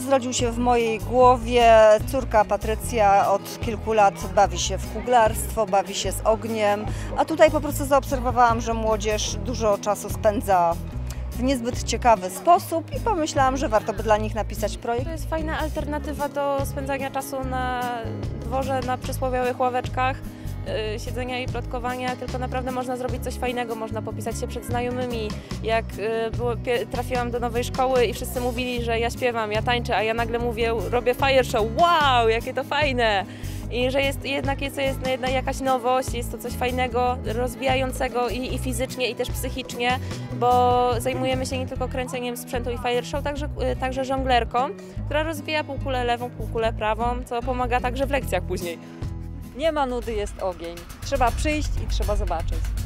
zrodził się w mojej głowie. Córka Patrycja od kilku lat bawi się w kuglarstwo, bawi się z ogniem, a tutaj po prostu zaobserwowałam, że młodzież dużo czasu spędza w niezbyt ciekawy sposób i pomyślałam, że warto by dla nich napisać projekt. To jest fajna alternatywa do spędzania czasu na dworze, na przysłowiowych ławeczkach, siedzenia i plotkowania, tylko naprawdę można zrobić coś fajnego, można popisać się przed znajomymi. Jak trafiłam do nowej szkoły i wszyscy mówili, że ja śpiewam, ja tańczę, a ja nagle mówię, robię fire show, wow, jakie to fajne! I że jest jakaś nowość, jest to coś fajnego, rozwijającego i fizycznie, i też psychicznie, bo zajmujemy się nie tylko kręceniem sprzętu i fire show, także żonglerką, która rozwija półkulę lewą, półkulę prawą, co pomaga także w lekcjach później. Nie ma nudy, jest ogień. Trzeba przyjść i trzeba zobaczyć.